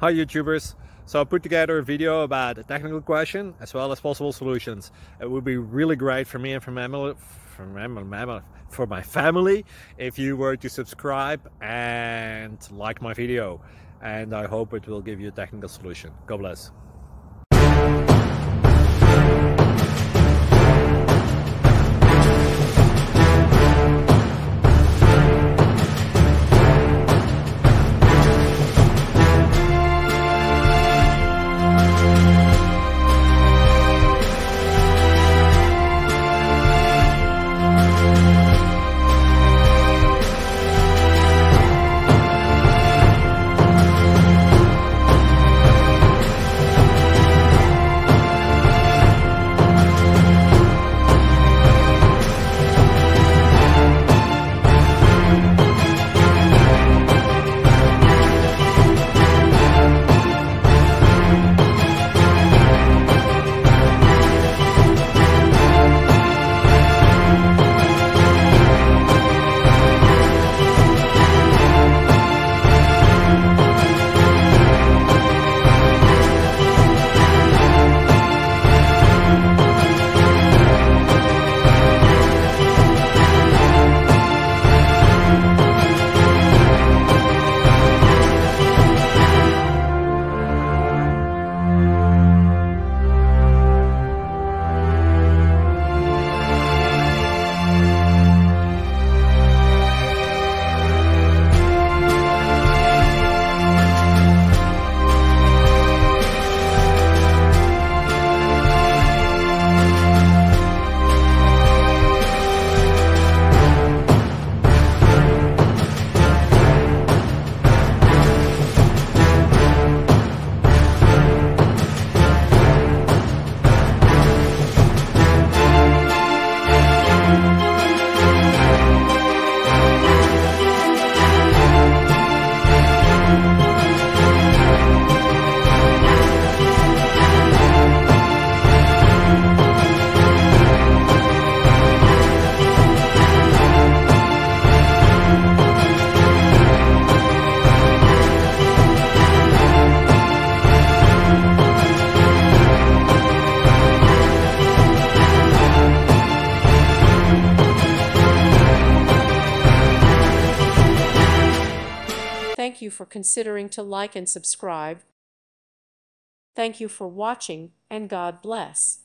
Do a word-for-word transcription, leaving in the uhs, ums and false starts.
Hi YouTubers! So I put together a video about a technical question as well as possible solutions. It would be really great for me and for, family, for, my, for my family if you were to subscribe and like my video. And I hope it will give you a technical solution. God bless. Thank you for considering to like and subscribe. Thank you for watching, and God bless.